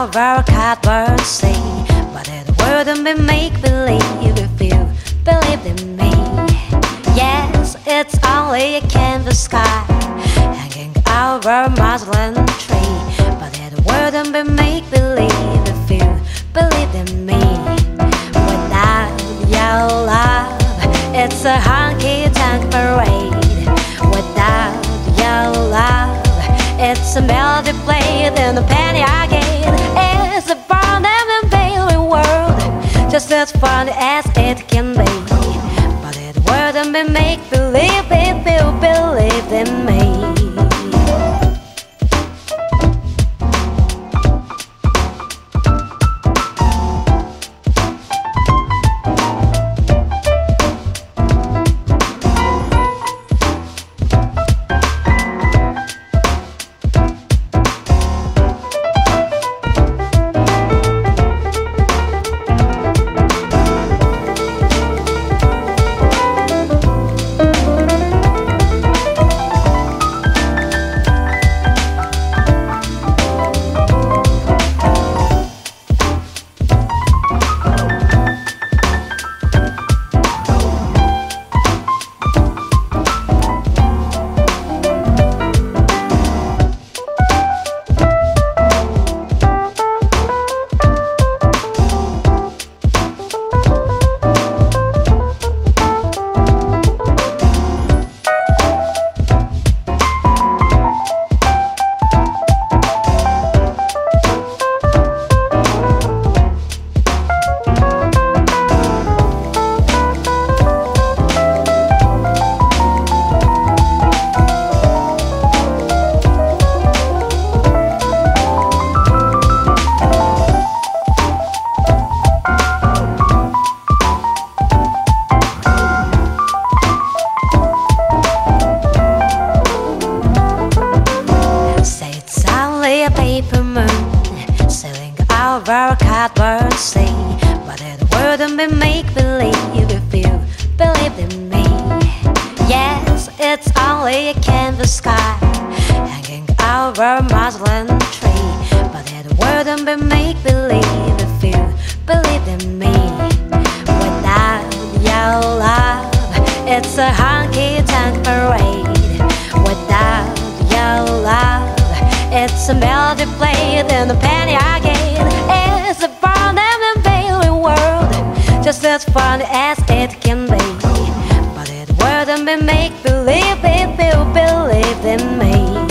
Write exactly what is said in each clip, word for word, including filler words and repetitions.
our cardboard sea, but it wouldn't be make-believe if you believed in me. Yes, it's only a canvas sky hanging over a muslin tree, but it wouldn't be make-believe if you believed in me. Without your love, it's a honky-tonk parade. Without your love, it's a melody played in a penny arcade. It's a Barnum and Bailey world, just as funny as it can be, but it wouldn't be make-believe if you believed in me. A paper moon sailing over a cardboard sea, but it wouldn't be make-believe if you believed in me. Yes, it's only a canvas sky hanging over a muslin tree, but it wouldn't be make-believe if you believed in me. Without your love, it's a honky-tonk parade. Without your love, it's a melody played in a penny arcade. It's a Barnum and Bailey world, just as funny as it can be, but it wouldn't be make-believe if you believed in me.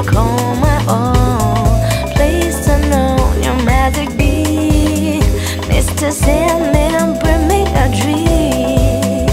call my own. Please turn on your magic beam, Mister Sandman, bring me a dream.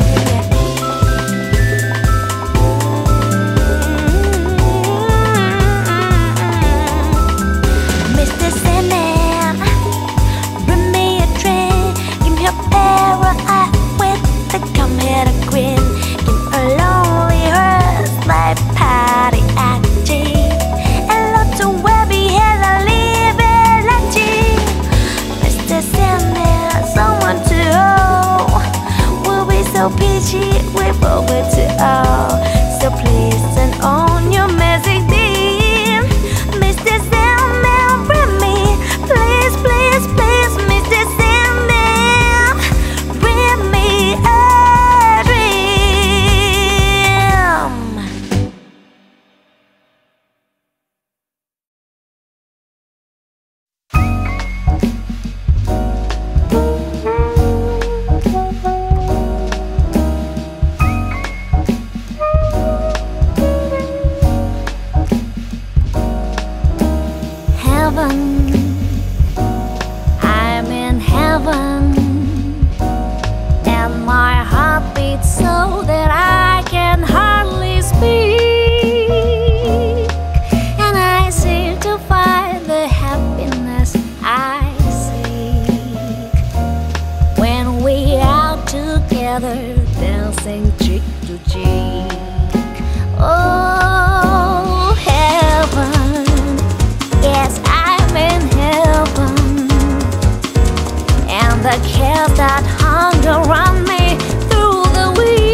Mister Sandman, bring me a dream. Give me a pair of eyes with the come here to grin. Give a lonely hearse like party acting, and lots of webby hairs I live in legend. Mister Sandman, someone to hold. We'll be so peachy, we're over to all. So please turn on your magic beam, Mister Sandman, bring me, please, please, please, Mister Sandman, bring me a dream. Heaven, I'm in heaven, and my heart beats so that I can hardly speak, and I seem to find the happiness I seek when we are together dancing cheek to cheek. Oh, heaven, yes, I'm in heaven, and the cares that hung around me through the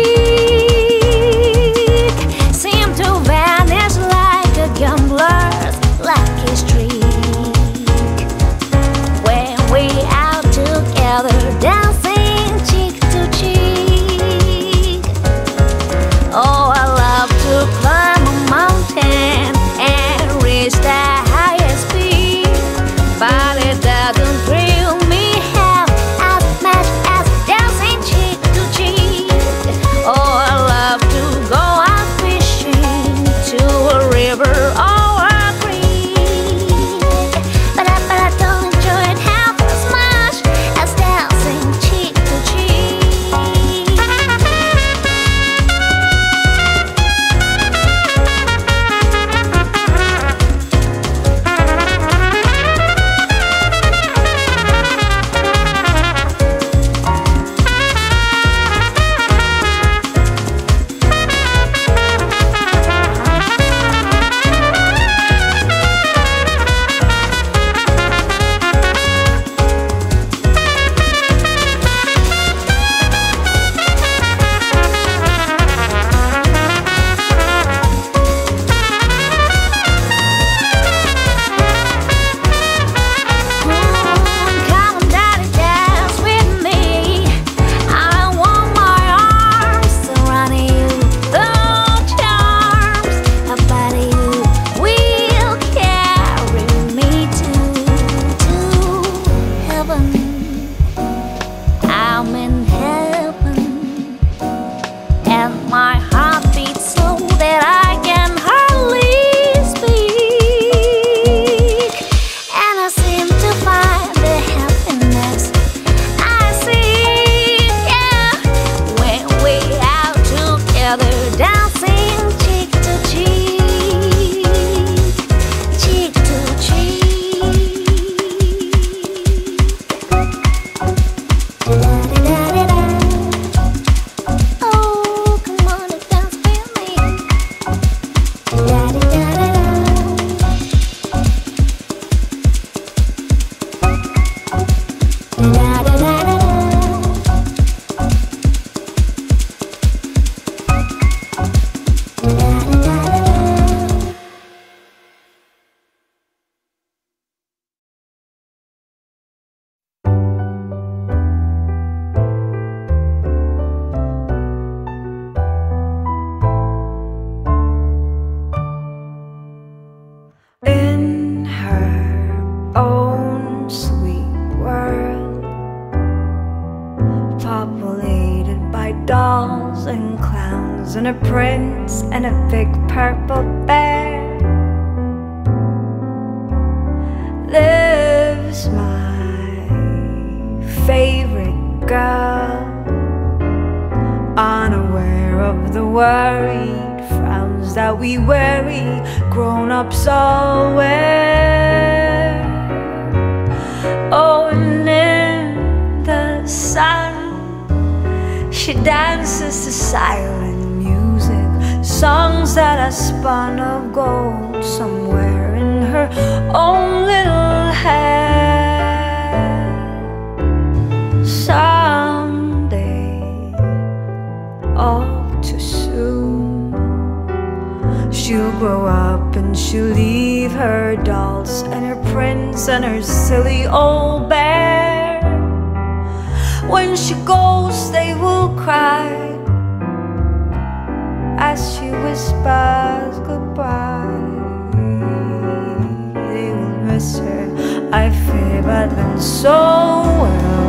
week seem to vanish like a gambler's lucky streak when we are together dancing cheek to cheek. Oh, I love to climb a mountain and reach the highest peak, but it doesn't thrill me half as much as dancing cheek to cheek. Oh, I love to go out fishing to a river or a creek, but I, but I don't enjoy it half as much as dancing cheek to cheek. Come on, daddy, dance with me. I want my arms around you, the charms about you will carry me to, to heaven. I'm in heaven, and my heart beats so that I can hardly speak, and I seem to find the happiness I seek, yeah, when we are together dancing cheek to cheek, cheek to cheek. Da-da-da-da-da. Oh, come on and dance with me. Da-da-da-da-da. Da-da-da-da-da. In her own sweet world, populated by dolls and clowns and a prince and a big purple bear, lives my favorite girl, unaware of the worried frowns that we worry grown-ups all wear. Oh, and in the sun she dances to silent music, songs that are spun of gold somewhere in her own little head. Someday, all too soon, she'll grow up and she'll leave her dolls and her prince and her silly old bear. When she goes, they will cry as she whispers goodbye. They will miss her, I fear, but then so well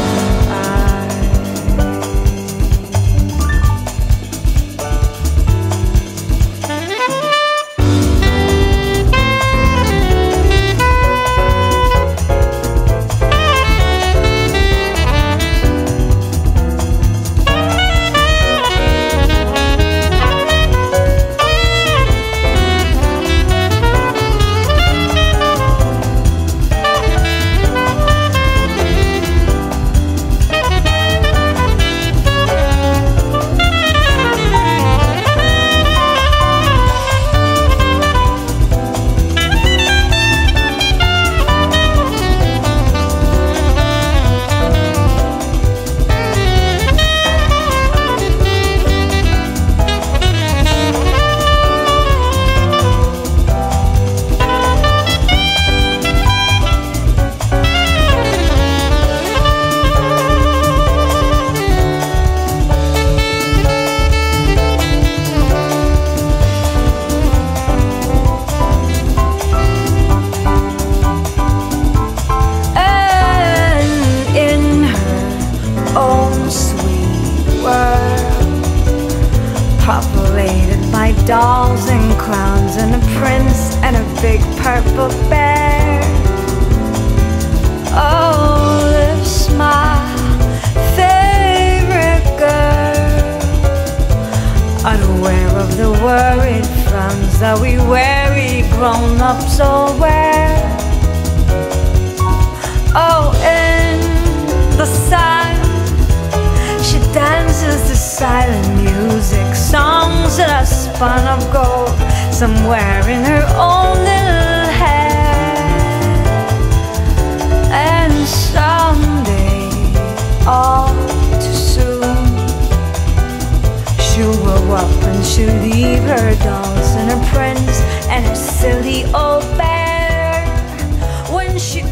populated by dolls and clowns and a prince and a big purple bear. Oh, lives my favorite girl, unaware of the worried frowns that we weary grown-ups all wear. Oh, in the sun she dances to silent music, songs that are spun of gold somewhere in her own little head. And someday, all too soon, she'll grow up and she'll leave her dolls and her prince and her silly old bear. When she